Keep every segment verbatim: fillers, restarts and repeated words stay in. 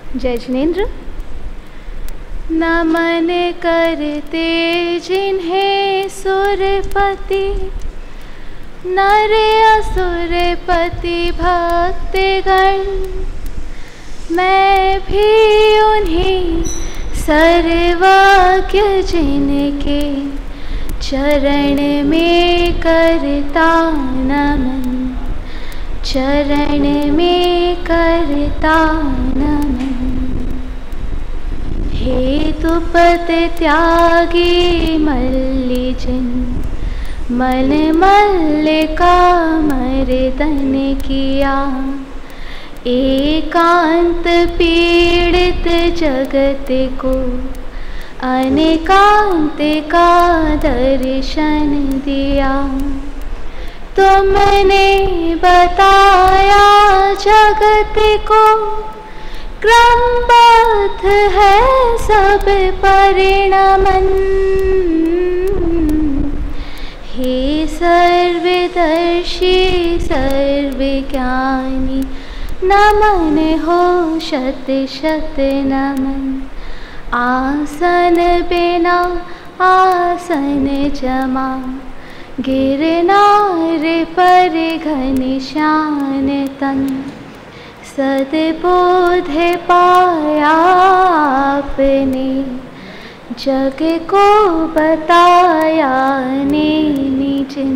जय जिनेंद्र। नमन करते जिन्हें सुरपति नर असुरपति भक्तगण, मैं भी उन्हीं सर्वज्ञ जिनके चरण में करता नमन, चरण में करता नमन। हेतुपत त्यागी मल्लिजन, मल मल्लिका मर्दन किया, एकांत पीड़ित जगत को अनेकांत का दर्शन दिया। तुमने बताया जगत को क्रमबद्ध है सब परिणमन। हे सर्वदर्शी सर्वज्ञानी, नमन हो शत शत नमन। आसन बिना आसन जमा, गिरनार पर घनश्याम तन। सद्बोध पाया आपने, जग को बताया निजिन।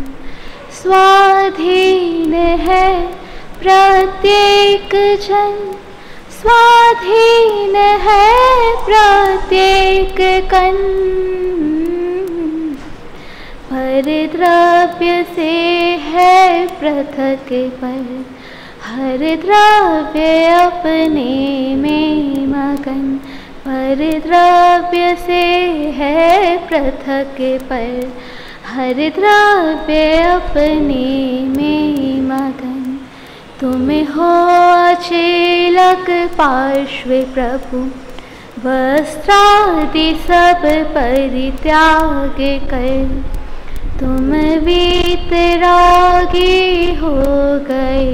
स्वाधीन है प्रत्येक जन, स्वाधीन है प्रत्येक कण। पर द्रव्य से है पृथक पर, हर द्रव्य अपने में मगन। पर द्रव्य से है पृथक पर, हर द्रव्य अपने में मगन। तुम हो अचेलक पार्श्व प्रभु, वस्त्रादि सब परित्याग कर। तुम वीतरागी हो गए,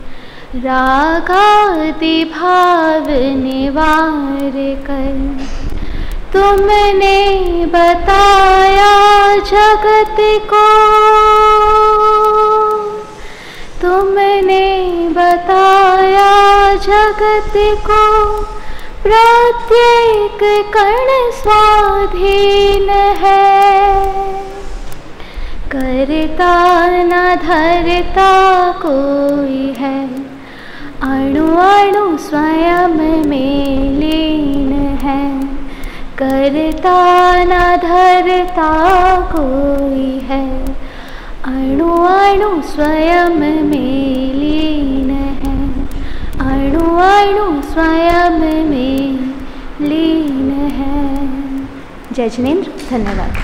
रागादि भाव निवार कर। तुमने बताया जगत को, तुमने बताया जगत को प्रत्येक कण स्वाधीन है। करता न धरता कोई है, अणु अणु स्वयं में लीन है। करता न धरता कोई है, अणु अणु स्वयं में लीन है। अणु अणु स्वयं में लीन है। जय जिनेंद्र, धन्यवाद।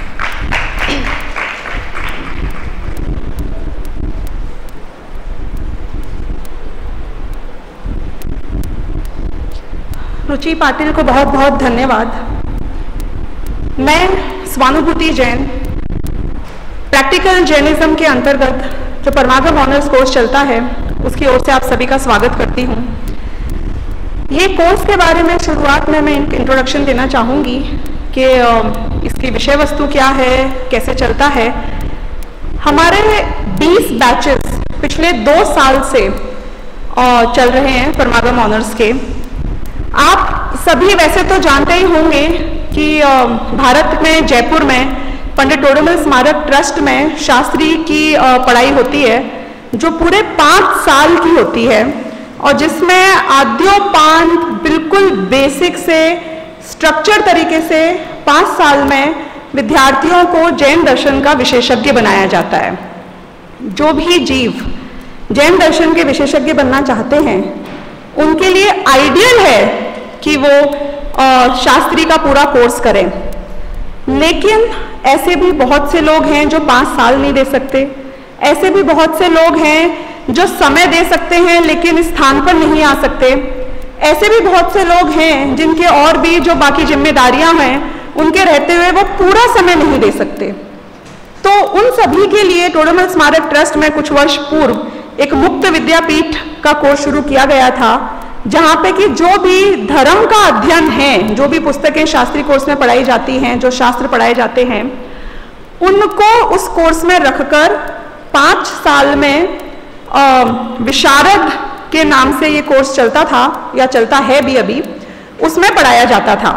रुचि पाटिल को बहुत बहुत धन्यवाद। मैं स्वानुभूति जैन, प्रैक्टिकल जैनिज्म के अंतर्गत जो परमागम ऑनर्स कोर्स चलता है उसकी ओर से आप सभी का स्वागत करती हूँ। ये कोर्स के बारे में शुरुआत में मैं इंट्रोडक्शन देना चाहूँगी कि इसकी विषय वस्तु क्या है, कैसे चलता है। हमारे बीस बैचेस पिछले दो साल से चल रहे हैं परमागम ऑनर्स के। आप सभी वैसे तो जानते ही होंगे कि भारत में जयपुर में पंडित डोडामल स्मारक ट्रस्ट में शास्त्री की पढ़ाई होती है, जो पूरे पाँच साल की होती है और जिसमें आद्योपांत बिल्कुल बेसिक से स्ट्रक्चर तरीके से पाँच साल में विद्यार्थियों को जैन दर्शन का विशेषज्ञ बनाया जाता है। जो भी जीव जैन दर्शन के विशेषज्ञ बनना चाहते हैं उनके लिए आइडियल है कि वो आ, शास्त्री का पूरा कोर्स करें। लेकिन ऐसे भी बहुत से लोग हैं जो पाँच साल नहीं दे सकते, ऐसे भी बहुत से लोग हैं जो समय दे सकते हैं लेकिन स्थान पर नहीं आ सकते, ऐसे भी बहुत से लोग हैं जिनके और भी जो बाकी जिम्मेदारियां हैं उनके रहते हुए वो पूरा समय नहीं दे सकते। तो उन सभी के लिए डोडामल स्मारक ट्रस्ट में कुछ वर्ष पूर्व एक मुक्त विद्यापीठ का कोर्स शुरू किया गया था, जहाँ पे कि जो भी धर्म का अध्ययन है, जो भी पुस्तकें शास्त्री कोर्स में पढ़ाई जाती हैं, जो शास्त्र पढ़ाए जाते हैं, उनको उस कोर्स में रखकर पाँच साल में विशारद के नाम से ये कोर्स चलता था या चलता है भी अभी, उसमें पढ़ाया जाता था।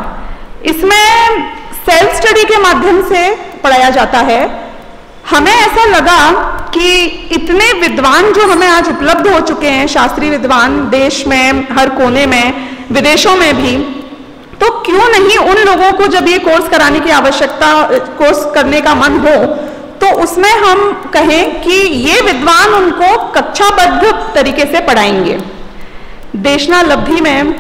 इसमें सेल्फ स्टडी के माध्यम से पढ़ाया जाता है। हमें ऐसा लगा कि इतने विद्वान जो हमें आज उपलब्ध हो चुके हैं, शास्त्रीय विद्वान देश में हर कोने में, विदेशों में भी, तो क्यों नहीं उन लोगों को जब ये कोर्स कराने की आवश्यकता, कोर्स करने का मन हो, तो उसमें हम कहें कि ये विद्वान उनको कक्षाबद्ध तरीके से पढ़ाएंगे। देशना लब्धि में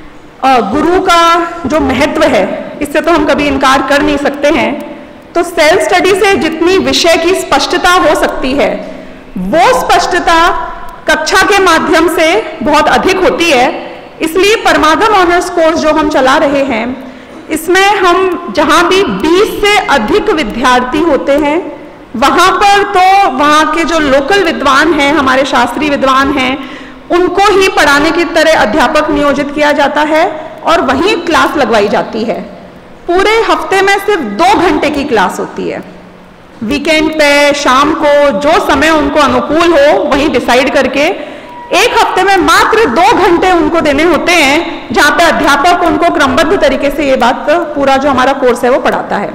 गुरु का जो महत्व है, इससे तो हम कभी इनकार कर नहीं सकते हैं। तो सेल्फ स्टडी से जितनी विषय की स्पष्टता हो सकती है, वो स्पष्टता कक्षा के माध्यम से बहुत अधिक होती है। इसलिए परमागम ऑनर्स कोर्स जो हम चला रहे हैं, इसमें हम जहां भी बीस से अधिक विद्यार्थी होते हैं, वहां पर तो वहां के जो लोकल विद्वान हैं, हमारे शास्त्रीय विद्वान हैं, उनको ही पढ़ाने की तरह अध्यापक नियोजित किया जाता है और वहीं क्लास लगवाई जाती है। पूरे हफ्ते में सिर्फ दो घंटे की क्लास होती है। वीकेंड पे शाम को जो समय उनको अनुकूल हो वहीं डिसाइड करके एक हफ्ते में मात्र दो घंटे उनको देने होते हैं, जहां पे अध्यापक उनको क्रमबद्ध तरीके से ये बात, पूरा जो हमारा कोर्स है वो पढ़ाता है।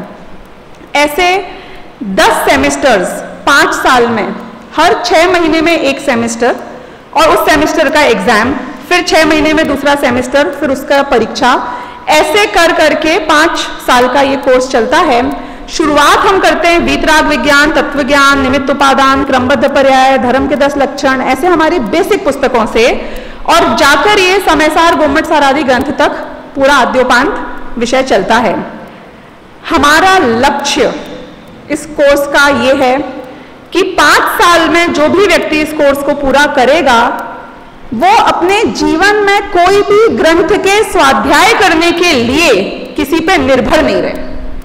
ऐसे दस सेमेस्टर्स पांच साल में, हर छह महीने में एक सेमेस्टर और उस सेमेस्टर का एग्जाम, फिर छह महीने में दूसरा सेमेस्टर, फिर उसका परीक्षा, ऐसे कर करके पांच साल का ये कोर्स चलता है। शुरुआत हम करते हैं वीतराग विज्ञान, तत्व ज्ञान, निमित्त उपादान, क्रमबद्ध पर्याय, धर्म के दस लक्षण, ऐसे हमारी बेसिक पुस्तकों से, और जाकर ये समयसार, गोमट सार आदि ग्रंथ तक पूरा आद्योपांत विषय चलता है। हमारा लक्ष्य इस कोर्स का ये है कि पांच साल में जो भी व्यक्ति इस कोर्स को पूरा करेगा, वो अपने जीवन में कोई भी ग्रंथ के स्वाध्याय करने के लिए किसी पे निर्भर नहीं रहे,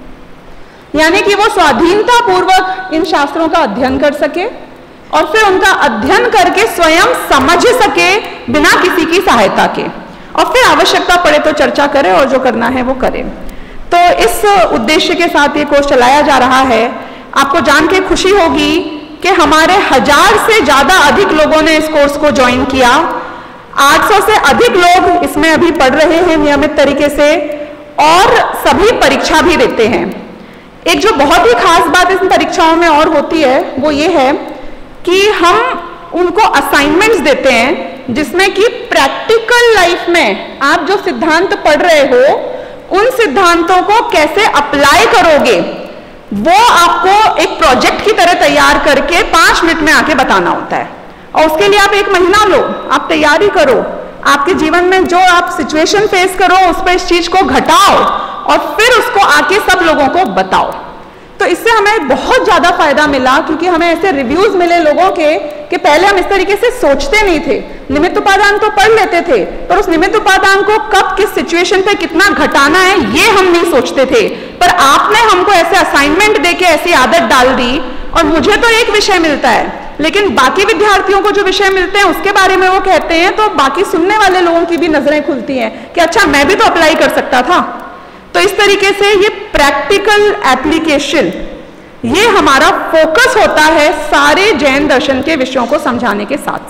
यानी कि वो स्वाधीनता पूर्वक इन शास्त्रों का अध्ययन कर सके और फिर उनका अध्ययन करके स्वयं समझ सके बिना किसी की सहायता के, और फिर आवश्यकता पड़े तो चर्चा करे और जो करना है वो करे। तो इस उद्देश्य के साथ ये कोर्स चलाया जा रहा है। आपको जान के खुशी होगी कि हमारे हजार से ज्यादा अधिक लोगों ने इस कोर्स को ज्वाइन किया। आठ सौ से अधिक लोग इसमें अभी पढ़ रहे हैं नियमित तरीके से, और सभी परीक्षा भी देते हैं। एक जो बहुत ही खास बात इन परीक्षाओं में और होती है वो ये है कि हम उनको असाइनमेंट्स देते हैं, जिसमें कि प्रैक्टिकल लाइफ में आप जो सिद्धांत पढ़ रहे हो, उन सिद्धांतों को कैसे अप्लाई करोगे, वो आपको एक प्रोजेक्ट की तरह तैयार करके पांच मिनट में आके बताना होता है। और उसके लिए आप एक महीना लो, आप तैयारी करो, आपके जीवन में जो आप सिचुएशन फेस करो उस पर इस चीज को घटाओ और फिर उसको आके सब लोगों को बताओ। तो इससे हमें बहुत ज्यादा फायदा मिला, क्योंकि हमें ऐसे रिव्यूज मिले लोगों के कि पहले हम इस तरीके से सोचते नहीं थे। निमित्त उपादान तो पढ़ लेते थे, पर उस निमित्त उपादान को कब किस सिचुएशन पे कितना घटाना है ये हम नहीं सोचते थे। पर आपने हमको ऐसे असाइनमेंट देके ऐसी आदत डाल दी, और मुझे तो एक विषय मिलता है, लेकिन बाकी विद्यार्थियों को जो विषय मिलते हैं उसके बारे में वो कहते हैं, तो बाकी सुनने वाले लोगों की भी नजरें खुलती हैं कि अच्छा मैं भी तो अप्लाई कर सकता था। तो इस तरीके से ये प्रैक्टिकल एप्लीकेशन, ये हमारा फोकस होता है सारे जैन दर्शन के विषयों को समझाने के साथ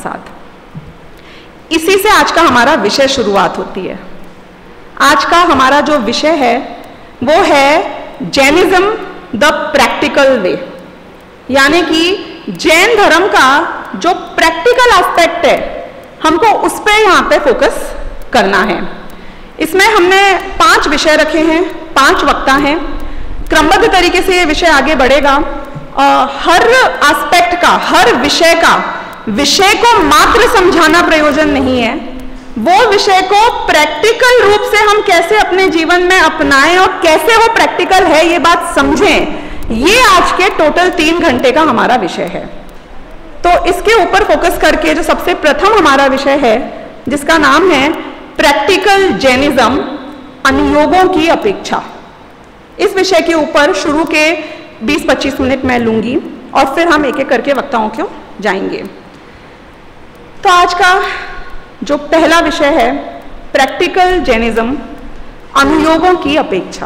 साथ। इसी से आज का हमारा विषय शुरुआत होती है। आज का हमारा जो विषय है वो है जैनिज्म द प्रैक्टिकल वे, यानी कि जैन धर्म का जो प्रैक्टिकल एस्पेक्ट है, हमको उस पर यहाँ पे फोकस करना है। इसमें हमने पांच विषय रखे हैं, पांच वक्ता हैं। क्रमबद्ध तरीके से ये विषय आगे बढ़ेगा। आ, हर एस्पेक्ट का, हर विषय का, विषय को मात्र समझाना प्रयोजन नहीं है, वो विषय को प्रैक्टिकल रूप से हम कैसे अपने जीवन में अपनाएं और कैसे वो प्रैक्टिकल है ये बात समझें, ये आज के टोटल तीन घंटे का हमारा विषय है। तो इसके ऊपर फोकस करके जो सबसे प्रथम हमारा विषय है, जिसका नाम है प्रैक्टिकल जैनिज्म, अनुयोगों की अपेक्षा, इस विषय के ऊपर शुरू के बीस पच्चीस मिनट मैं लूंगी और फिर हम एक एक करके वक्ताओं को जाएंगे। तो आज का जो पहला विषय है प्रैक्टिकल जैनिज्म, अनुयोगों की अपेक्षा।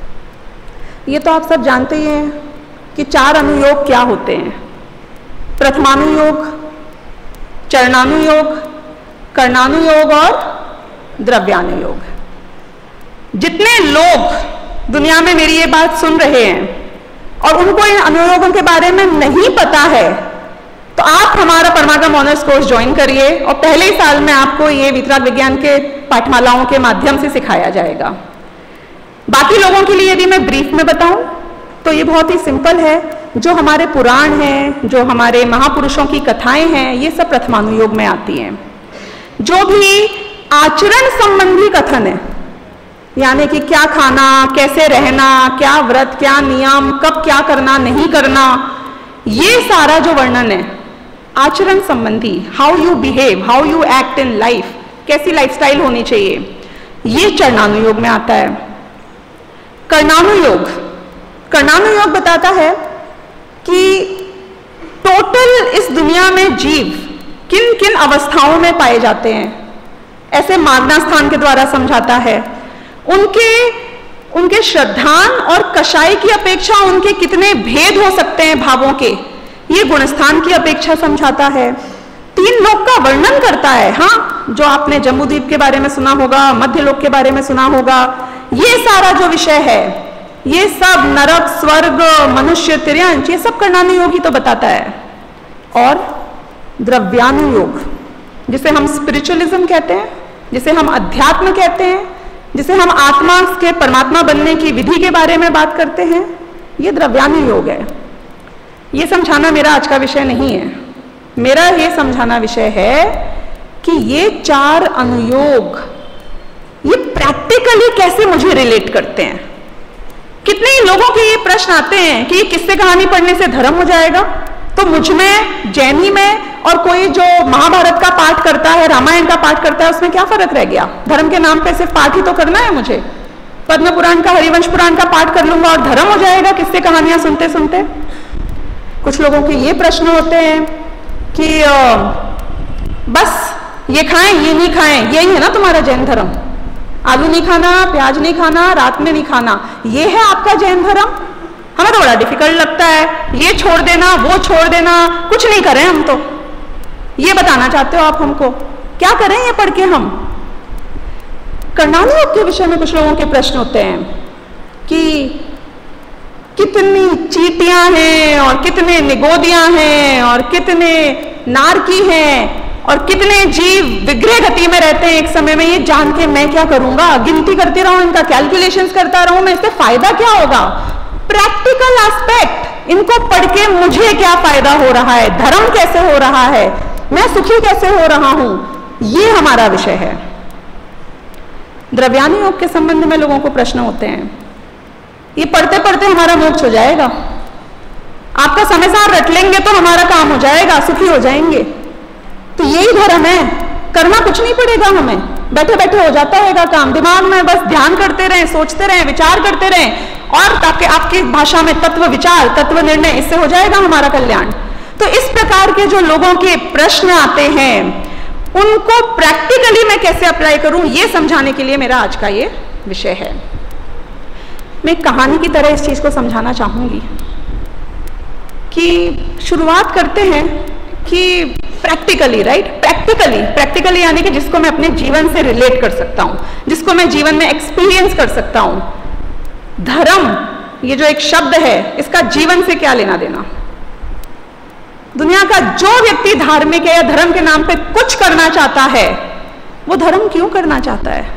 ये तो आप सब जानते ही हैं कि चार अनुयोग क्या होते हैं। प्रथमानुयोग, चरणानुयोग, कर्णानुयोग और द्रव्यानुयोग। जितने लोग दुनिया में मेरी ये बात सुन रहे हैं और उनको इन अनुयोगों के बारे में नहीं पता है, तो आप हमारा परमागम ऑनर्स कोर्स ज्वाइन करिए और पहले ही साल में आपको ये वितराग विज्ञान के पाठमालाओं के माध्यम से सिखाया जाएगा। बाकी लोगों के लिए यदि मैं ब्रीफ में बताऊं तो ये बहुत ही सिंपल है। जो हमारे पुराण हैं, जो हमारे महापुरुषों की कथाएं हैं, ये सब प्रथमानुयोग में आती हैं। जो भी आचरण संबंधी कथन है, यानी कि क्या खाना, कैसे रहना, क्या व्रत, क्या नियम, कब क्या करना, नहीं करना, ये सारा जो वर्णन है आचरण संबंधी, how you behave, how you act in life, कैसी लाइफस्टाइल होनी चाहिए, ये चरणानुयोग में आता है। कर्णानुयोग, कर्णानुयोग बताता है कि टोटल इस दुनिया में जीव किन किन अवस्थाओं में पाए जाते हैं, ऐसे मार्गनास्थान के द्वारा समझाता है। उनके उनके श्रद्धान और कषाय की अपेक्षा उनके कितने भेद हो सकते हैं भावों के, ये गुणस्थान की अपेक्षा समझाता है। तीन लोक का वर्णन करता है। हाँ, जो आपने जम्बूद्वीप के बारे में सुना होगा, मध्य लोक के बारे में सुना होगा, ये सारा जो विषय है, ये सब नरक, स्वर्ग, मनुष्य, तिर्यंश, ये सब कर्णानुयोग ही तो बताता है। और द्रव्यानुयोग, जिसे हम स्पिरिचुअलिज्म कहते हैं, जिसे हम अध्यात्म कहते हैं, जिसे हम आत्मा के परमात्मा बनने की विधि के बारे में बात करते हैं, ये द्रव्यानुयोग है। ये समझाना मेरा आज का विषय नहीं है। मेरा ये समझाना विषय है कि ये चार अनुयोग ये प्रैक्टिकली कैसे मुझे रिलेट करते हैं। कितने ही लोगों के ये प्रश्न आते हैं कि किस्से कहानी पढ़ने से धर्म हो जाएगा, तो मुझ में, जैनी में और कोई जो महाभारत का पाठ करता है, रामायण का पाठ करता है, उसमें क्या फर्क रह गया? धर्म के नाम पे सिर्फ पाठ ही तो करना है मुझे। पद्म पुराण का, हरिवंश पुराण का पाठ कर लूंगा और धर्म हो जाएगा किस्से कहानियां सुनते सुनते? कुछ लोगों के ये प्रश्न होते हैं कि बस ये खाएं, ये नहीं खाएं, यही है ना तुम्हारा जैन धर्म? आलू नहीं खाना, प्याज नहीं खाना, रात में नहीं खाना, ये है आपका जैन धर्म? हमें तो बड़ा डिफिकल्ट लगता है, ये छोड़ देना, वो छोड़ देना, कुछ नहीं करें हम तो। ये बताना चाहते हो आप हमको? क्या करें ये पढ़ के हम? कर्णानुयोग के विषय में कुछ लोगों के प्रश्न होते हैं कि कितनी चीटियां हैं और कितने निगोदियां हैं और कितने नारकी हैं और कितने जीव विग्रह गति में रहते हैं एक समय में। ये जान के मैं क्या करूंगा? गिनती करती रहूं, इनका कैलकुलेशंस करता रहूं, मैं इससे फायदा क्या होगा? प्रैक्टिकल एस्पेक्ट, इनको पढ़ के मुझे क्या फायदा हो रहा है, धर्म कैसे हो रहा है, मैं सुखी कैसे हो रहा हूं, ये हमारा विषय है। द्रव्यानुयोग के संबंध में लोगों को प्रश्न होते हैं। ये पढ़ते पढ़ते हमारा मोक्ष हो जाएगा, आपका समय सार रट लेंगे तो हमारा काम हो जाएगा, सुखी हो जाएंगे। तो यही धर्म है, करना कुछ नहीं पड़ेगा हमें, बैठे बैठे हो जाता रहेगा काम। दिमाग में बस ध्यान करते रहें, सोचते रहें, विचार करते रहें, और ताकि आपकी भाषा में तत्व विचार, तत्व निर्णय, इससे हो जाएगा हमारा कल्याण। तो इस प्रकार के जो लोगों के प्रश्न आते हैं, उनको प्रैक्टिकली मैं कैसे अप्लाई करूं, ये समझाने के लिए मेरा आज का ये विषय है। मैं एक कहानी की तरह इस चीज को समझाना चाहूंगी कि शुरुआत करते हैं कि प्रैक्टिकली, राइट, प्रैक्टिकली प्रैक्टिकली यानी कि जिसको मैं अपने जीवन से रिलेट कर सकता हूं, जिसको मैं जीवन में एक्सपीरियंस कर सकता हूं। धर्म, ये जो एक शब्द है, इसका जीवन से क्या लेना देना? दुनिया का जो व्यक्ति धार्मिक है या धर्म के नाम पे कुछ करना चाहता है, वो धर्म क्यों करना चाहता है?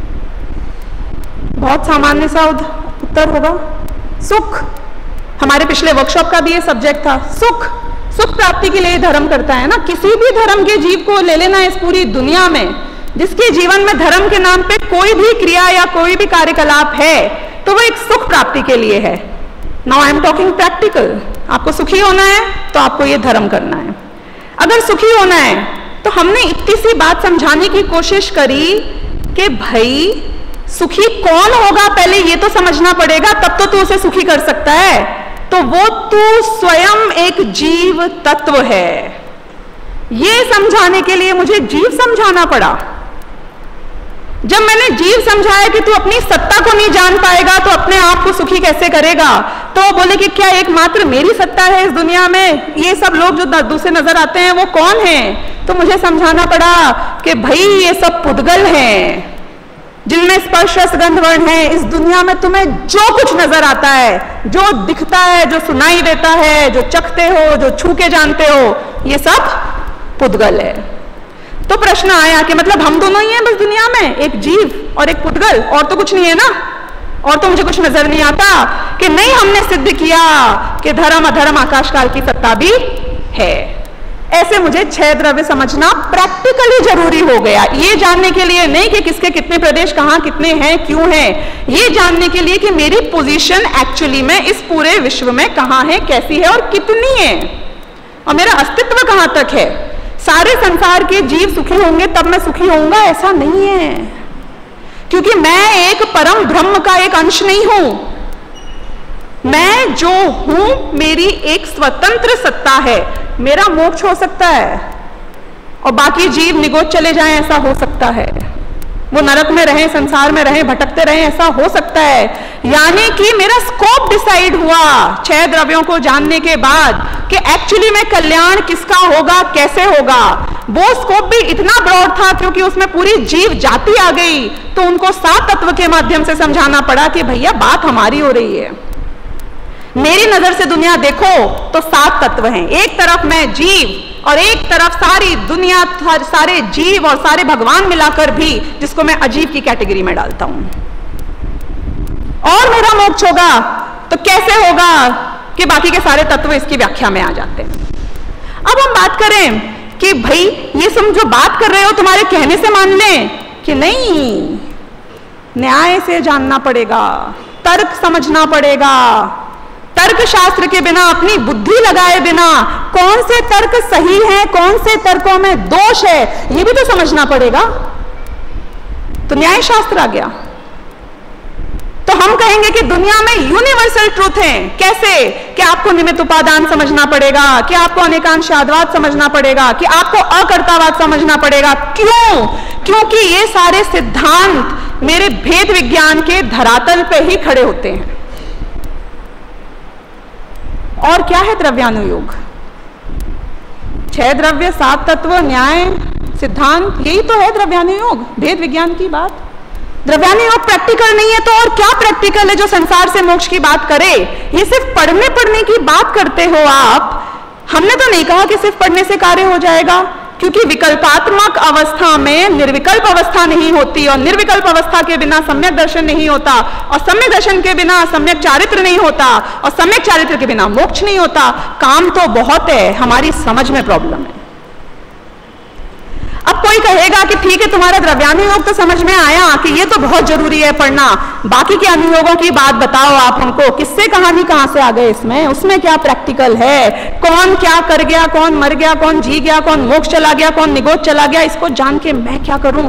बहुत सामान्य सा उत्तर होगा, सुख। हमारे पिछले वर्कशॉप का भी ये सब्जेक्ट था, सुख। सुख प्राप्ति के लिए धर्म करता है ना। किसी भी धर्म के जीव को ले लेना इस पूरी दुनिया में, जिसके जीवन में धर्म के नाम पे कोई भी क्रिया या कोई भी कार्यकलाप है, तो वो एक सुख प्राप्ति के लिए है। Now I am talking practical. आपको सुखी होना है तो आपको ये धर्म करना है। अगर सुखी होना है तो हमने इतनी सी बात समझाने की कोशिश करी कि भाई सुखी कौन होगा, पहले ये तो समझना पड़ेगा, तब तो तू उसे सुखी कर सकता है। तो वो तू स्वयं एक जीव तत्व है। ये समझाने के लिए मुझे जीव समझाना पड़ा। जब मैंने जीव समझाया कि तू अपनी सत्ता को नहीं जान पाएगा तो अपने आप को सुखी कैसे करेगा, तो वो बोले कि क्या एकमात्र मेरी सत्ता है इस दुनिया में, ये सब लोग जो दूसरे नजर आते हैं वो कौन हैं? तो मुझे समझाना पड़ा कि भाई ये सब पुद्गल हैं जिनमें स्पर्श रस गंध वर्ण है। इस दुनिया में तुम्हें जो कुछ नजर आता है, जो दिखता है, जो सुनाई देता है, जो चखते हो, जो छू के जानते हो, ये सब पुद्गल है। तो प्रश्न आया कि मतलब हम दोनों ही हैं बस दुनिया में, एक जीव और एक पुद्गल, और तो कुछ नहीं है ना, और तो मुझे कुछ नजर नहीं आता। कि नहीं, हमने सिद्ध किया कि धर्म अधर्म आकाश काल की सत्ता भी है। ऐसे मुझे छह द्रव्य समझना प्रैक्टिकली जरूरी हो गया, ये जानने के लिए नहीं कि किसके कितने प्रदेश कहां कितने हैं क्यों हैं, ये जानने के लिए कि मेरी पोजीशन एक्चुअली में इस पूरे विश्व में कहां है, कैसी है और कितनी है, और मेरा अस्तित्व कहां तक है। सारे संसार के जीव सुखी होंगे तब मैं सुखी होऊंगा, ऐसा नहीं है, क्योंकि मैं एक परम ब्रह्म का एक अंश नहीं हूं। मैं जो हूं मेरी एक स्वतंत्र सत्ता है। मेरा मोक्ष हो सकता है और बाकी जीव निगोच चले जाएं, ऐसा हो सकता है। वो नरक में रहें, संसार में रहें, भटकते रहें, ऐसा हो सकता है। यानी कि मेरा स्कोप डिसाइड हुआ छह द्रव्यों को जानने के बाद कि एक्चुअली में कल्याण किसका होगा, कैसे होगा। वो स्कोप भी इतना ब्रॉड था क्योंकि उसमें पूरी जीव जाति आ गई, तो उनको सात तत्व के माध्यम से समझाना पड़ा कि भैया बात हमारी हो रही है। मेरी नजर से दुनिया देखो तो सात तत्व हैं, एक तरफ मैं जीव और एक तरफ सारी दुनिया, सारे जीव और सारे भगवान मिलाकर भी, जिसको मैं अजीब की कैटेगरी में डालता हूं। और मेरा मोक्ष होगा तो कैसे होगा कि बाकी के सारे तत्व इसकी व्याख्या में आ जाते हैं। अब हम बात करें कि भाई ये तुम जो बात कर रहे हो तुम्हारे कहने से मान लें कि नहीं, न्याय से जानना पड़ेगा, तर्क समझना पड़ेगा। तर्क शास्त्र के बिना, अपनी बुद्धि लगाए बिना कौन से तर्क सही हैं, कौन से तर्कों में दोष है, ये भी तो समझना पड़ेगा। तो न्याय शास्त्र आ गया। तो हम कहेंगे कि दुनिया में यूनिवर्सल ट्रूथ है। कैसे? कि आपको निमित्त उपादान समझना पड़ेगा, कि आपको अनेकांशवाद समझना पड़ेगा, कि आपको अकर्तावाद समझना पड़ेगा। क्यों? क्योंकि ये सारे सिद्धांत मेरे भेद विज्ञान के धरातल पे ही खड़े होते हैं। और क्या है द्रव्यानुयोग? छह द्रव्य, सात तत्व, न्याय, सिद्धांत, यही तो है द्रव्यानुयोग, भेद विज्ञान की बात। द्रव्यानुयोग प्रैक्टिकल नहीं है तो और क्या प्रैक्टिकल है जो संसार से मोक्ष की बात करे? ये सिर्फ पढ़ने पढ़ने की बात करते हो आप। हमने तो नहीं कहा कि सिर्फ पढ़ने से कार्य हो जाएगा, क्योंकि विकल्पात्मक अवस्था में निर्विकल्प अवस्था नहीं होती, और निर्विकल्प अवस्था के बिना सम्यक दर्शन नहीं होता, और सम्यक दर्शन के बिना सम्यक चारित्र नहीं होता, और सम्यक चारित्र के बिना मोक्ष नहीं होता। काम तो बहुत है, हमारी समझ में प्रॉब्लम है। अब कोई कहेगा कि ठीक है, तुम्हारा द्रव्यानुयोग तो समझ में आया कि ये तो बहुत जरूरी है पढ़ना, बाकी के अनुयोगों की बात बताओ आप हमको, किससे कहानी कहां से आ गए इसमें, उसमें क्या प्रैक्टिकल है, कौन क्या कर गया, कौन मर गया, कौन जी गया, कौन मोक्ष चला गया, कौन निगोच चला गया, इसको जान के मैं क्या करूं?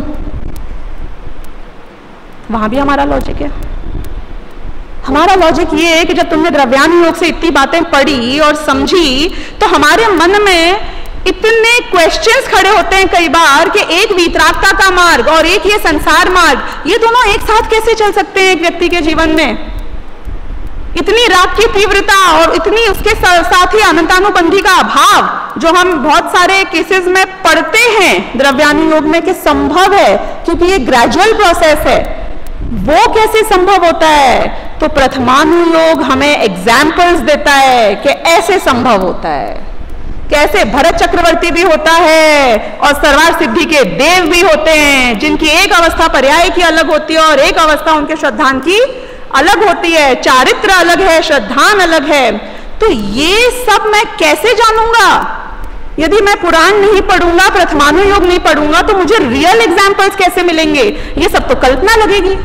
वहां भी हमारा लॉजिक है। हमारा लॉजिक ये है कि जब तुमने द्रव्यानुयोग से इतनी बातें पढ़ी और समझी तो हमारे मन में इतने क्वेश्चंस खड़े होते हैं कई बार कि एक वीतरागता का मार्ग और एक ये संसार मार्ग, ये दोनों एक साथ कैसे चल सकते हैं एक व्यक्ति के जीवन में? इतनी राग की तीव्रता और इतनी उसके साथ ही अनंतानुबंधी का अभाव जो हम बहुत सारे केसेस में पढ़ते हैं द्रव्यानुयोग में कि संभव है, क्योंकि ये ग्रेजुअल प्रोसेस है, वो कैसे संभव होता है? तो प्रथमानुयोग हमें एग्जाम्पल्स देता है कि ऐसे संभव होता है। कैसे? भरत चक्रवर्ती भी होता है और सर्वार सिद्धि के देव भी होते हैं, जिनकी एक अवस्था पर्याय की अलग होती है और एक अवस्था उनके श्रद्धान की अलग होती है, चारित्र अलग है, श्रद्धान अलग है। तो ये सब मैं कैसे जानूंगा? यदि मैं पुराण नहीं पढ़ूंगा, प्रथमानुयोग नहीं पढ़ूंगा, तो मुझे रियल एग्जाम्पल्स कैसे मिलेंगे? ये सब तो कल्पना लगेगी।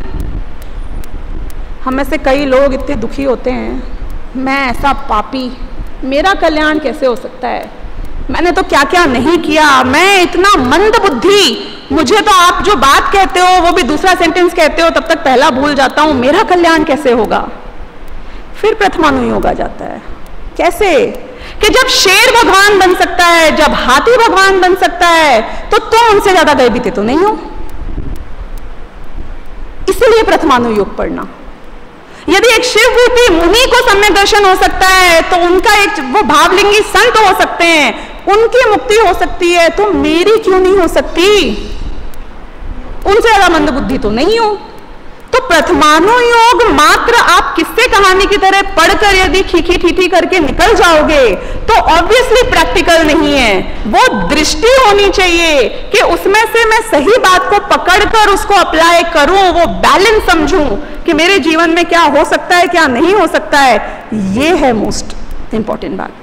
हम में से कई लोग इतने दुखी होते हैं, मैं ऐसा पापी, मेरा कल्याण कैसे हो सकता है, मैंने तो क्या क्या नहीं किया, मैं इतना मंद बुद्धि, मुझे तो आप जो बात कहते हो वो भी दूसरा सेंटेंस कहते हो तब तक पहला भूल जाता हूं, मेरा कल्याण कैसे होगा? फिर प्रथमानुयोग आ जाता है। कैसे? कि जब शेर भगवान बन सकता है, जब हाथी भगवान बन सकता है, तो तुम उनसे ज्यादा गए बीते तो नहीं हो। इसलिए प्रथमानुयोग पढ़ना। यदि एक शिवभूति मुनि को सम्यक दर्शन हो सकता है, तो उनका एक वो भावलिंगी संत हो सकते हैं, उनकी मुक्ति हो सकती है, तो मेरी क्यों नहीं हो सकती? उनसे ज्यादा मंदबुद्धि तो नहीं हो। तो प्रथमानुयोग मात्र आप किस्से कहानी की तरह पढ़कर यदि खीखी ठीठी करके निकल जाओगे तो ऑब्वियसली प्रैक्टिकल नहीं है। वो दृष्टि होनी चाहिए कि उसमें से मैं सही बात को पकड़कर उसको अप्लाई करूं, वो बैलेंस समझूं कि मेरे जीवन में क्या हो सकता है, क्या नहीं हो सकता है। ये है मोस्ट इंपॉर्टेंट बात।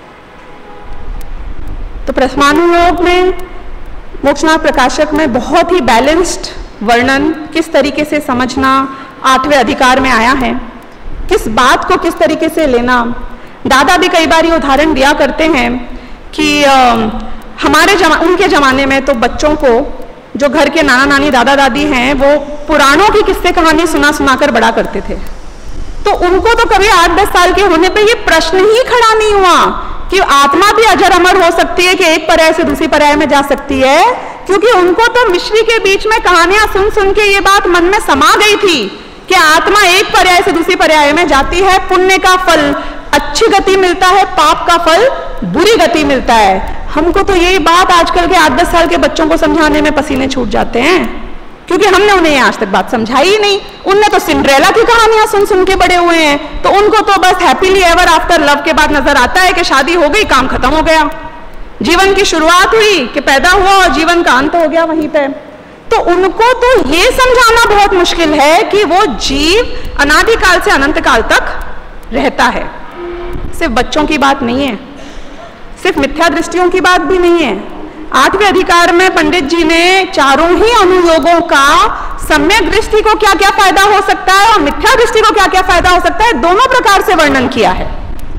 तो प्रथमानुयोग में मोक्षनाथ प्रकाशक में बहुत ही बैलेंस्ड वर्णन किस तरीके से समझना आठवें अधिकार में आया है, किस बात को किस तरीके से लेना। दादा भी कई बार ये उदाहरण दिया करते हैं कि आ, हमारे जमा, उनके जमाने में तो बच्चों को, जो घर के नाना नानी दादा दादी हैं, वो पुराणों की किस्से कहानी सुना सुनाकर बड़ा करते थे। तो उनको तो कभी आठ दस साल के होने पे ये प्रश्न ही खड़ा नहीं हुआ कि आत्मा भी अजर अमर हो सकती है, कि एक पर्याय से दूसरी पर्याय में जा सकती है, क्योंकि उनको तो मिश्री के बीच में कहानियां सुन सुन के ये बात मन में समा गई थी कि आत्मा एक पर्याय से दूसरी पर्याय में जाती है, पुण्य का फल अच्छी गति मिलता है, पाप का फल बुरी गति मिलता है। हमको तो यही बात आजकल के आठ दस साल के बच्चों को समझाने में पसीने छूट जाते हैं, क्योंकि हमने उन्हें आज तक बात समझाई ही नहीं। उनने तो सिंड्रेला की कहानियां सुन सुन के बड़े हुए हैं, तो उनको तो बस हैप्पीली एवर आफ्टर लव के बाद नजर आता है कि शादी हो गई, काम खत्म हो गया, जीवन की शुरुआत हुई कि पैदा हुआ और जीवन का अंत हो गया वहीं पे। तो उनको तो ये समझाना बहुत मुश्किल है कि वो जीव अनादिकाल से अनंत काल तक रहता है। सिर्फ बच्चों की बात नहीं है, सिर्फ मिथ्या दृष्टियों की बात भी नहीं है। आठवें अधिकार में पंडित जी ने चारों ही अनुयोगों का सम्यक दृष्टि को क्या क्या फायदा हो सकता है और मिथ्या दृष्टि को क्या क्या फायदा हो सकता है, दोनों प्रकार से वर्णन किया है।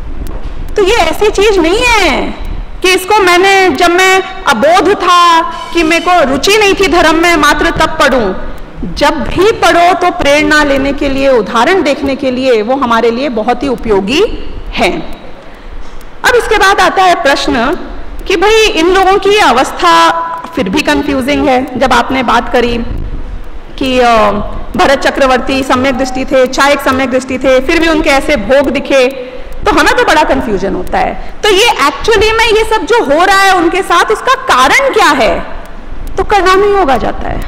तो ये ऐसी चीज नहीं है कि इसको मैंने, जब मैं अबोध था कि मेरे को रुचि नहीं थी धर्म में, मात्र तब पढ़ूं। जब भी पढ़ो तो प्रेरणा लेने के लिए, उदाहरण देखने के लिए वो हमारे लिए बहुत ही उपयोगी है। अब इसके बाद आता है प्रश्न कि भाई इन लोगों की अवस्था फिर भी कंफ्यूजिंग है। जब आपने बात करी कि भरत चक्रवर्ती सम्यक दृष्टि थे, चायक सम्यक दृष्टि थे, फिर भी उनके ऐसे भोग दिखे, तो हमें तो बड़ा कंफ्यूजन होता है। तो ये एक्चुअली में ये सब जो हो रहा है उनके साथ, उसका कारण क्या है? तो कर्मानुयोग आ जाता है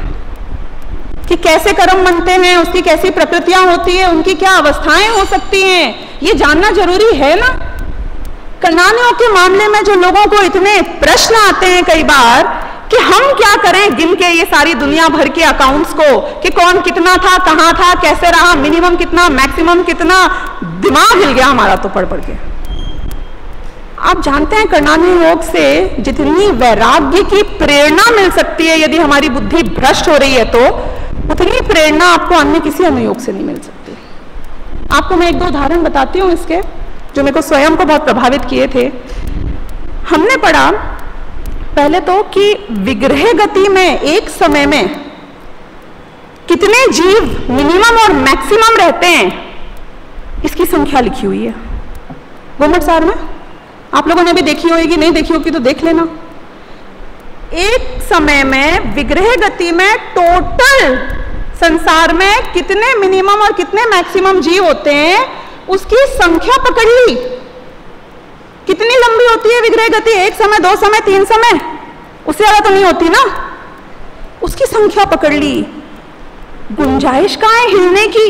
कि कैसे कर्म बनते हैं, उसकी कैसी प्रकृतियां होती है, उनकी क्या अवस्थाएं हो सकती हैं, ये जानना जरूरी है ना। कर्मानुयोग के मामले में जो लोगों को इतने प्रश्न आते हैं कई बार कि हम क्या करें गिन के ये सारी दुनिया भर के अकाउंट्स को, कि कौन कितना था, कहां था, कैसे रहा, मिनिमम कितना, मैक्सिमम कितना, दिमाग हिल गया हमारा तो पढ़ पढ़ के। आप जानते हैं कर्मानुयोग से जितनी वैराग्य की प्रेरणा मिल सकती है, यदि हमारी बुद्धि भ्रष्ट हो रही है, तो उतनी प्रेरणा आपको अन्य किसी अनुयोग से नहीं मिल सकती। आपको मैं एक दो उदाहरण बताती हूँ इसके, जो मेरे को स्वयं को बहुत प्रभावित किए थे। हमने पढ़ा पहले तो कि विग्रह गति में एक समय में कितने जीव मिनिमम और मैक्सिमम रहते हैं, इसकी संख्या लिखी हुई है गोमट सार में। आप लोगों ने भी देखी होगी, नहीं देखी होगी तो देख लेना। एक समय में विग्रह गति में टोटल संसार में कितने मिनिमम और कितने मैक्सिमम जीव होते हैं, उसकी संख्या पकड़ ली। कितनी लंबी होती है विग्रह गति? एक समय, दो समय, तीन समय, उससे ज्यादा तो नहीं होती ना। उसकी संख्या पकड़ ली। गुंजाइश कहाँ है हिलने की?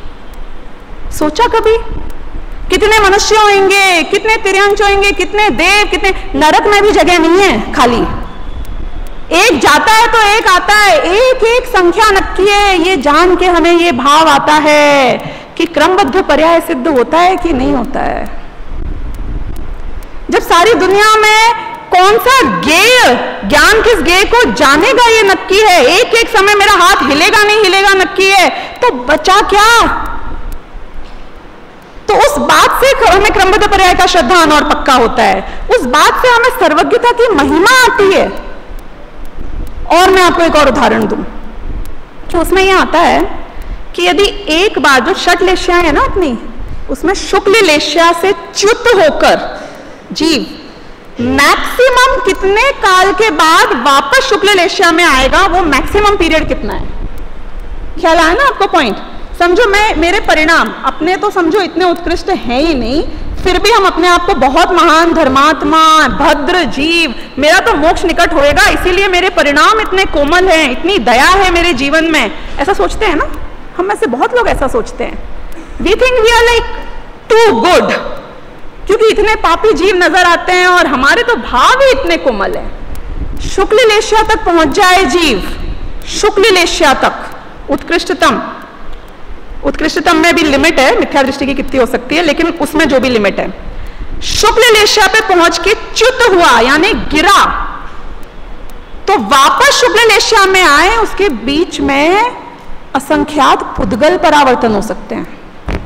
सोचा कभी? कितने मनुष्य होंगे, कितने तिर्यंश होंगे, कितने देव, कितने, नरक में भी जगह नहीं है खाली। एक जाता है तो एक आता है, एक एक संख्या नक्की है। ये जान के हमें ये भाव आता है कि क्रमबद्ध पर्याय सिद्ध होता है कि नहीं होता है। जब सारी दुनिया में कौन सा गेय, ज्ञान किस गेय को जानेगा ये नक्की है, एक एक समय मेरा हाथ हिलेगा नहीं हिलेगा नक्की है, तो बचा क्या? तो उस बात से हमें क्रमबद्ध पर्याय का श्रद्धान और पक्का होता है, उस बात से हमें सर्वज्ञता की महिमा आती है। और मैं आपको एक और उदाहरण दूं कि उसमें यह आता है कि यदि एक बार जो षट लेश्या है ना अपनी, उसमें शुक्ल लेश्या से च्युत होकर जीव मैक्सिमम कितने काल के बाद वापस शुक्ल लेश्या में आएगा, वो मैक्सिमम पीरियड कितना है? ख्याल आया ना आपको पॉइंट? समझो मैं, मेरे परिणाम अपने तो समझो इतने उत्कृष्ट हैं ही नहीं, फिर भी हम अपने आप को बहुत महान, धर्मात्मा, भद्र जीव, मेरा तो मोक्ष निकट होएगा, इसीलिए मेरे परिणाम इतने कोमल हैं, इतनी दया है मेरे जीवन में, ऐसा सोचते हैं ना? हम में से बहुत लोग ऐसा सोचते हैं। We think we are like too good, क्योंकि इतने पापी जीव नजर आते हैं और हमारे तो भाव ही इतने कोमल हैं। शुक्ल लेशिया तक पहुंच जाए जीव, शुक्ल लेशिया तक, उत्कृष्टतम, उत्कृष्टतम में भी लिमिट है, मिथ्या दृष्टि की कितनी हो सकती है, लेकिन उसमें जो भी लिमिट है, शुक्ल लेशिया पे पहुंच के च्युत हुआ यानी गिरा, तो वापस शुक्ल लेशिया में आए, उसके बीच में असंख्यात पुद्गल परावर्तन हो सकते हैं।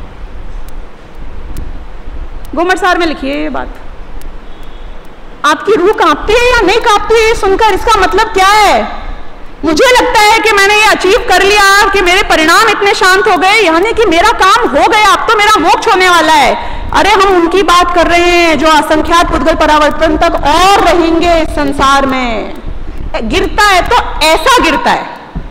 गोमटसार में लिखिए ये बात। आपकी रूह कांपती है या नहीं कांपती है सुनकर? इसका मतलब क्या है? मुझे लगता है कि मैंने ये अचीव कर लिया, कि मेरे परिणाम इतने शांत हो गए, यानी कि मेरा काम हो गया, अब तो मेरा मोक्ष होने वाला है। अरे हम उनकी बात कर रहे हैं जो असंख्यात पुद्गल परावर्तन तक और रहेंगे इस संसार में। गिरता है तो ऐसा गिरता है।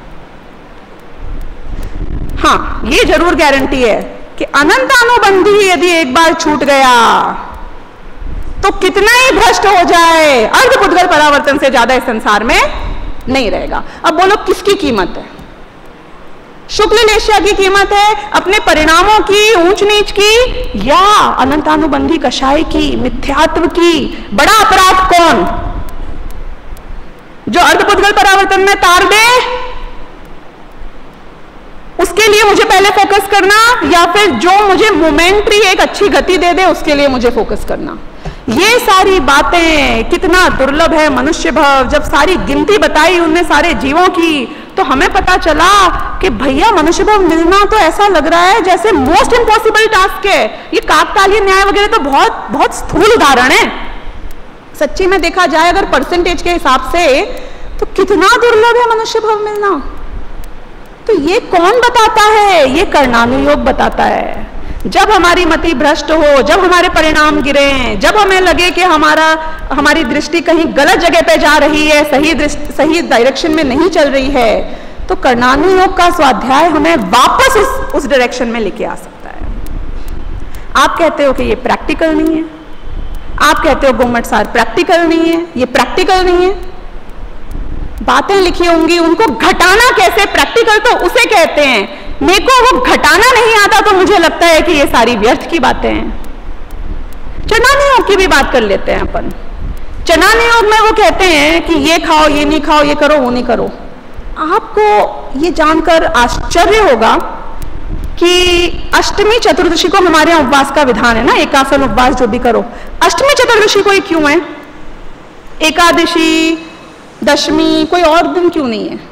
हाँ, ये जरूर गारंटी है कि अनंतानुबंधी यदि एक बार छूट गया तो कितना ही भ्रष्ट हो जाए, अर्ध पुद्गल परावर्तन से ज्यादा इस संसार में नहीं रहेगा। अब बोलो किसकी कीमत है? शुक्ल लेशिया की कीमत है, अपने परिणामों की, ऊंच नीच की, या अनंतानुबंधी कषाय की, मिथ्यात्व की? बड़ा अपराध कौन? जो अर्धपुद्गल परावर्तन में तार दे, उसके लिए मुझे पहले फोकस करना, या फिर जो मुझे मोमेंट्री एक अच्छी गति दे दे उसके लिए मुझे फोकस करना? ये सारी बातें कितना दुर्लभ है मनुष्य भव। जब सारी गिनती बताई उनने सारे जीवों की, तो हमें पता चला कि भैया मनुष्य भव मिलना तो ऐसा लग रहा है जैसे मोस्ट इम्पॉसिबल टास्क है। ये काकतालीय न्याय वगैरह तो बहुत बहुत स्थूल उदाहरण है। सच्ची में देखा जाए अगर परसेंटेज के हिसाब से, तो कितना दुर्लभ है मनुष्य भव मिलना। तो ये कौन बताता है? ये कर्णानुयोग बताता है। जब हमारी मति भ्रष्ट हो, जब हमारे परिणाम गिरे, जब हमें लगे कि हमारा हमारी दृष्टि कहीं गलत जगह पे जा रही है, सही दृष्टि सही डायरेक्शन में नहीं चल रही है, तो कर्णानुयोग का स्वाध्याय हमें वापस उस उस डायरेक्शन में लेके आ सकता है। आप कहते हो कि ये प्रैक्टिकल नहीं है, आप कहते हो गोमटसार प्रैक्टिकल नहीं है, ये प्रैक्टिकल नहीं है। बातें लिखी होंगी, उनको घटाना कैसे? प्रैक्टिकल तो उसे कहते हैं। मेरे को वो घटाना नहीं आता, तो मुझे लगता है कि ये सारी व्यर्थ की बातें हैं। चरणानुयोग की भी बात कर लेते हैं अपन। चरणानुयोग में वो कहते हैं कि ये खाओ, ये नहीं खाओ, ये करो, वो नहीं करो। आपको ये जानकर आश्चर्य होगा कि अष्टमी चतुर्दशी को हमारे यहाँ उपवास का विधान है ना, एकासन उपवास जो भी करो। अष्टमी चतुर्दशी को ही क्यों है? एकादशी, दशमी, कोई और दिन क्यों नहीं है?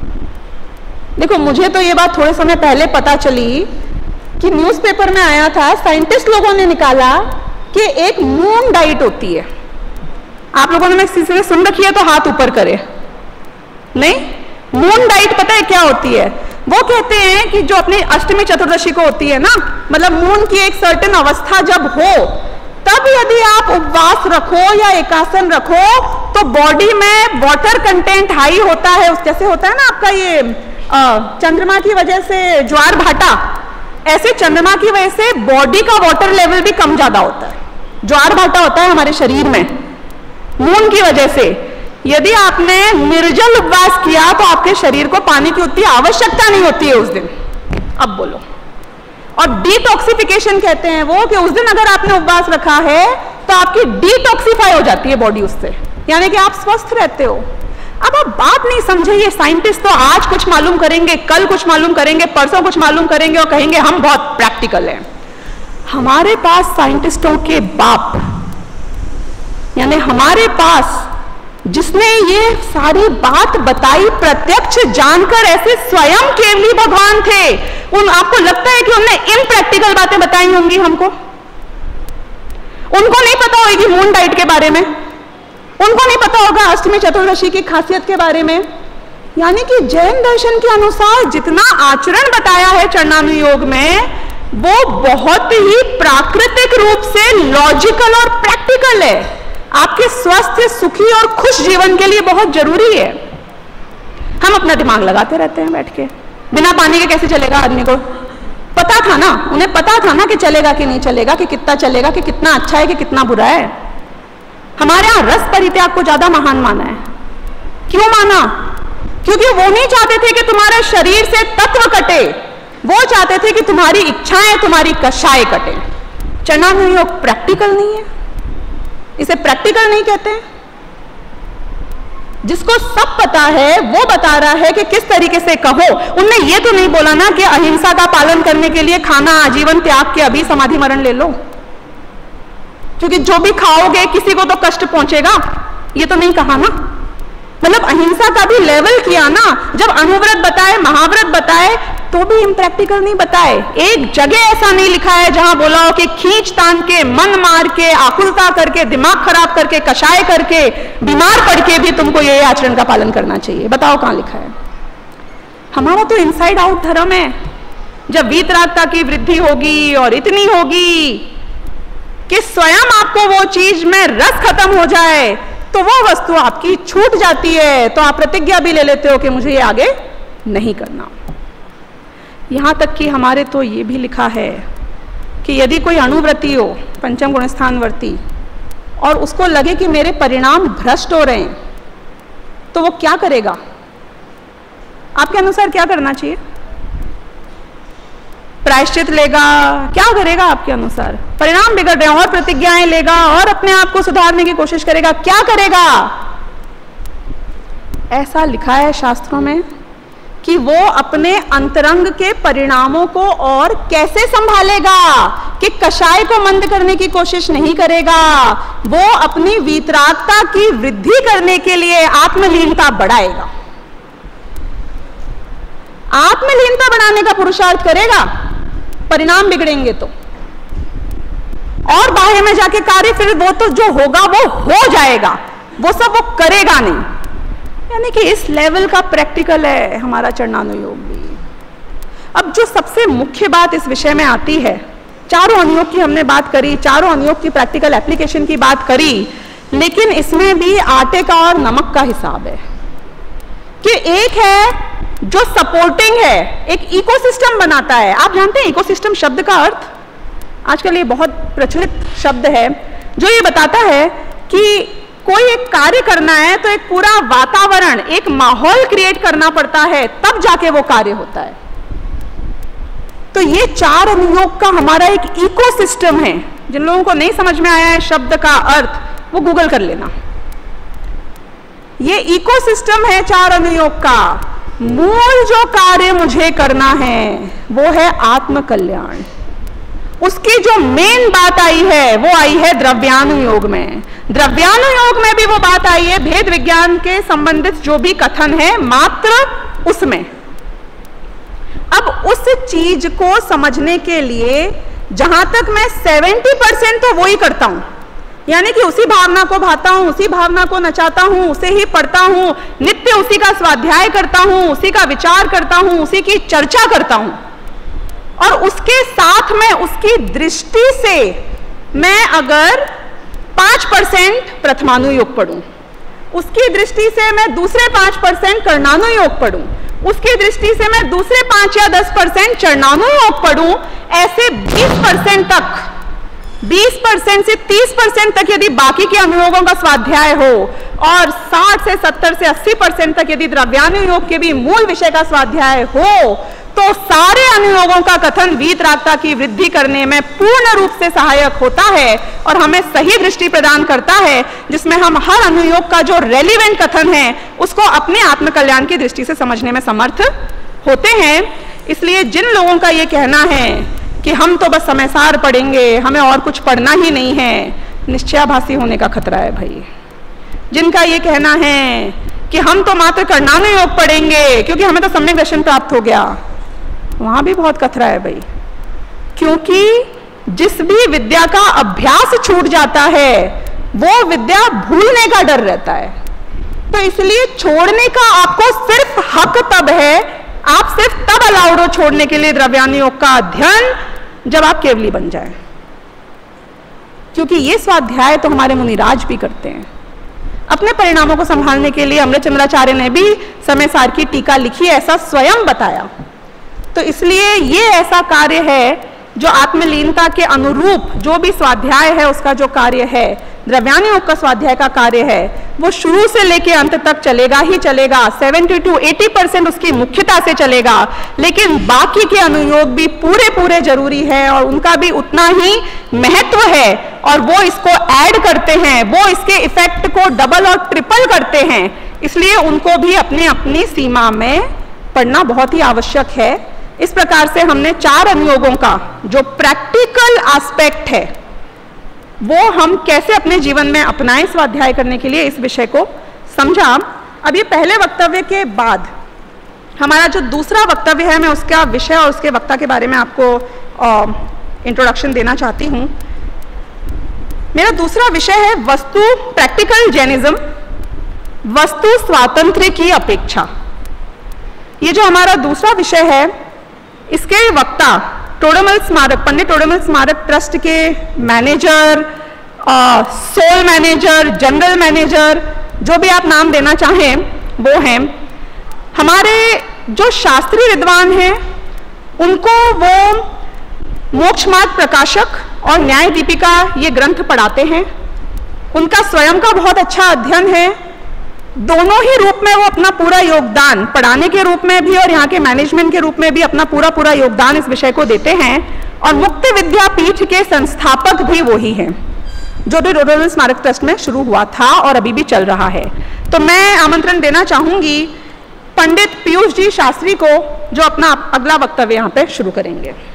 देखो, मुझे तो ये बात थोड़े समय पहले पता चली कि न्यूज़पेपर में आया था, साइंटिस्ट लोगों ने निकाला कि एक मून डाइट होती है। आप लोगों ने किसी से सुन रखी है तो हाथ ऊपर करे। नहीं, मून डाइट पता है क्या होती है? वो कहते हैं कि जो अपनी अष्टमी चतुर्दशी को होती है ना, मतलब मून की एक सर्टेन अवस्था जब हो, तब यदि आप उपवास रखो या एकासन रखो तो बॉडी में वाटर कंटेंट हाई होता है। उस जैसे होता है ना आपका ये चंद्रमा की वजह से ज्वार भाटा, ऐसे चंद्रमा की वजह से बॉडी का वाटर लेवल भी कम ज्यादा होता है। ज्वार भाटा होता है हमारे शरीर में मून की वजह से। यदि आपने निर्जल उपवास किया तो आपके शरीर को पानी की उतनी आवश्यकता नहीं होती है उस दिन। अब बोलो, और डिटॉक्सिफिकेशन कहते हैं वो कि उस दिन अगर आपने उपवास रखा है तो आपकी डिटॉक्सिफाई हो जाती है बॉडी उससे, यानी कि आप स्वस्थ रहते हो। अब आप बात नहीं समझे, ये साइंटिस्ट तो आज कुछ मालूम करेंगे, कल कुछ मालूम करेंगे, परसों कुछ मालूम करेंगे और कहेंगे हम बहुत प्रैक्टिकल हैं। हमारे पास साइंटिस्टों के बाप, यानी हमारे पास जिसने ये सारी बात बताई, प्रत्यक्ष जानकर ऐसे स्वयं केवली भगवान थे, उन आपको लगता है कि उन्होंने इम्प्रैक्टिकल बातें बताई होंगी हमको? उनको नहीं पता होगी मून डाइट के बारे में, उनको नहीं पता होगा अष्टमी चतुर्दशी की खासियत के बारे में। यानी कि जैन दर्शन के अनुसार जितना आचरण बताया है चरणानुयोग में, वो बहुत ही प्राकृतिक रूप से लॉजिकल और प्रैक्टिकल है। आपके स्वस्थ, सुखी और खुश जीवन के लिए बहुत जरूरी है। हम अपना दिमाग लगाते रहते हैं बैठ के, बिना पानी के कैसे चलेगा आदमी को? पता था ना, उन्हें पता था ना कि चलेगा कि नहीं चलेगा, कि कितना चलेगा, कि कितना अच्छा है कि कितना बुरा है। हमारे यहाँ रस परित्याग को ज्यादा महान माना है। क्यों माना? क्योंकि वो नहीं चाहते थे कि तुम्हारे शरीर से तत्व कटे, वो चाहते थे कि तुम्हारी इच्छाएं, तुम्हारी कषाय कटे। चरणानुयोग योग प्रैक्टिकल नहीं है, इसे प्रैक्टिकल नहीं कहते। जिसको सब पता है वो बता रहा है कि किस तरीके से कहो। उनने ये तो नहीं बोला ना कि अहिंसा का पालन करने के लिए खाना आजीवन त्याग के अभी समाधि मरण ले लो, क्योंकि जो भी खाओगे किसी को तो कष्ट पहुंचेगा, ये तो नहीं कहा ना। मतलब अहिंसा का भी लेवल किया ना। जब अनुव्रत बताए, महाव्रत बताए, तो भी इम्प्रैक्टिकल नहीं बताए। एक जगह ऐसा नहीं लिखा है जहां बोला हो कि खींच तान के, मन मार के, आकुलता करके, दिमाग खराब करके, कषाय करके, बीमार पड़ के भी तुमको ये आचरण का पालन करना चाहिए। बताओ कहां लिखा है? हमारा तो इनसाइड आउट धर्म है। जब वीतरागता की वृद्धि होगी और इतनी होगी कि स्वयं आपको वो चीज में रस खत्म हो जाए, तो वो वस्तु आपकी छूट जाती है, तो आप प्रतिज्ञा भी ले लेते हो कि मुझे ये आगे नहीं करना। यहां तक कि हमारे तो ये भी लिखा है कि यदि कोई अणुव्रती हो, पंचम गुणस्थानवर्ती, और उसको लगे कि मेरे परिणाम भ्रष्ट हो रहे हैं, तो वो क्या करेगा? आपके अनुसार क्या करना चाहिए? प्रायश्चित लेगा? क्या करेगा आपके अनुसार? परिणाम बिगड़ रहे हैं और प्रतिज्ञाएं लेगा और अपने आप को सुधारने की कोशिश करेगा, क्या करेगा? ऐसा लिखा है शास्त्रों में कि वो अपने अंतरंग के परिणामों को और कैसे संभालेगा, कि कषाय को मंद करने की कोशिश नहीं करेगा, वो अपनी वीतरागता की वृद्धि करने के लिए आत्मलीनता बढ़ाएगा। आत्मलीनता बढ़ाने का पुरुषार्थ करेगा, परिणाम बिगड़ेंगे तो। और बाह्य में जाके कार्य, फिर वो तो जो होगा वो हो जाएगा, वो सब वो करेगा नहीं। यानी कि इस लेवल का प्रैक्टिकल है हमारा चरणानुयोग भी। अब जो सबसे मुख्य बात इस विषय में आती है, चारों अनुयोग की हमने बात करी, चारों अनुयोग की प्रैक्टिकल एप्लीकेशन की बात करी, लेकिन इसमें भी आटे का और नमक का हिसाब है कि एक है जो सपोर्टिंग है, एक इकोसिस्टम बनाता है। आप जानते हैं इकोसिस्टम शब्द का अर्थ? आजकल ये बहुत प्रचलित शब्द है, जो ये बताता है कि कोई एक कार्य करना है तो एक पूरा वातावरण, एक माहौल क्रिएट करना पड़ता है, तब जाके वो कार्य होता है। तो ये चार अनुयोग का हमारा एक इकोसिस्टम है। जिन लोगों को नहीं समझ में आया है शब्द का अर्थ, वो गूगल कर लेना। ये इकोसिस्टम है चार अनुयोग का। मूल जो कार्य मुझे करना है वो है आत्म कल्याण। उसकी जो मेन बात आई है वो आई है द्रव्यानुयोग में। द्रव्यानुयोग में भी वो बात आई है भेद विज्ञान के संबंधित जो भी कथन है मात्र उसमें। अब उस चीज को समझने के लिए जहां तक मैं सत्तर परसेंट तो वो ही करता हूं, यानी कि उसी भावना को भाता हूं, उसी भावना को नचाता हूं, उसे ही पढ़ता हूं, नित्य उसी का स्वाध्याय करता हूं, उसी का विचार करता हूं, उसी की चर्चा करता हूं, और उसके साथ में उसकी दृष्टि से मैं अगर पांच परसेंट प्रथमानुयोग पढ़ूं, उसकी दृष्टि से मैं दूसरे पांच परसेंट कर्णानुयोग पढ़ूं, उसकी दृष्टि से मैं दूसरे पांच या दस परसेंट चरणानुयोग पढ़ूं, ऐसे बीस परसेंट तक, बीस परसेंट से तीस परसेंट तक यदि बाकी के अनुयोगों का स्वाध्याय हो, और साठ से सत्तर से अस्सी परसेंट तक यदि द्रव्यानुयोग के भी मूल विषय का स्वाध्याय हो, तो सारे अनुयोगों का कथन वीतरागता की वृद्धि करने में पूर्ण रूप से सहायक होता है और हमें सही दृष्टि प्रदान करता है, जिसमें हम हर अनुयोग का जो रेलिवेंट कथन है उसको अपने आत्मकल्याण की दृष्टि से समझने में समर्थ होते हैं। इसलिए जिन लोगों का ये कहना है कि हम तो बस समयसार पढ़ेंगे, हमें और कुछ पढ़ना ही नहीं है, निश्चयाभासी होने का खतरा है भाई। जिनका ये कहना है कि हम तो मात्र कर्णानुयोग पढ़ेंगे क्योंकि हमें तो सम्यक दर्शन प्राप्त हो गया, वहां भी बहुत खतरा है भाई। क्योंकि जिस भी विद्या का अभ्यास छूट जाता है वो विद्या भूलने का डर रहता है। तो इसलिए छोड़ने का आपको सिर्फ हक तब है, आप सिर्फ तब अलाउड हो छोड़ने के लिए द्रव्यानुयोग का अध्ययन जब आप केवली बन जाए, क्योंकि ये स्वाध्याय तो हमारे मुनिराज भी करते हैं। अपने परिणामों को संभालने के लिए अमृतचंद्राचार्य ने भी समय सार की टीका लिखी, ऐसा स्वयं बताया तो इसलिए ये ऐसा कार्य है जो आत्मलीनता के अनुरूप जो भी स्वाध्याय है, उसका जो कार्य है, द्रव्यान योग का स्वाध्याय का कार्य है, वो शुरू से लेके अंत तक चलेगा ही चलेगा। सत्तर टू अस्सी परसेंट उसकी मुख्यता से चलेगा, लेकिन बाकी के अनुयोग भी पूरे पूरे जरूरी है और उनका भी उतना ही महत्व है, और वो इसको ऐड करते हैं, वो इसके इफेक्ट को डबल और ट्रिपल करते हैं। इसलिए उनको भी अपने अपनी सीमा में पढ़ना बहुत ही आवश्यक है। इस प्रकार से हमने चार अनुयोगों का जो प्रैक्टिकल एस्पेक्ट है वो हम कैसे अपने जीवन में अपनाएं स्वाध्याय करने के लिए, इस विषय को समझा। अब ये पहले वक्तव्य के बाद हमारा जो दूसरा वक्तव्य है, मैं उसका विषय और उसके वक्ता के बारे में आपको इंट्रोडक्शन देना चाहती हूँ। मेरा दूसरा विषय है वस्तु प्रैक्टिकल जैनिज्म, वस्तु स्वातंत्र्य की अपेक्षा। ये जो हमारा दूसरा विषय है, इसके वक्ता टोडरमल स्मारक, पंडित टोडरमल स्मारक ट्रस्ट के manager, sole manager, general manager, जो भी आप नाम देना चाहें वो हैं। हमारे जो शास्त्रीय विद्वान हैं उनको वो मोक्ष मार्ग प्रकाशक और न्याय दीपिका ये ग्रंथ पढ़ाते हैं। उनका स्वयं का बहुत अच्छा अध्ययन है। दोनों ही रूप में वो अपना पूरा योगदान, पढ़ाने के रूप में भी और यहाँ के मैनेजमेंट के रूप में भी अपना पूरा पूरा योगदान इस विषय को देते हैं। और मुक्त विद्यापीठ के संस्थापक भी वही हैं, जो भी टोडरमल स्मारक ट्रस्ट में शुरू हुआ था और अभी भी चल रहा है। तो मैं आमंत्रण देना चाहूंगी पंडित पीयूष जी शास्त्री को, जो अपना अगला वक्तव्य यहाँ पे शुरू करेंगे।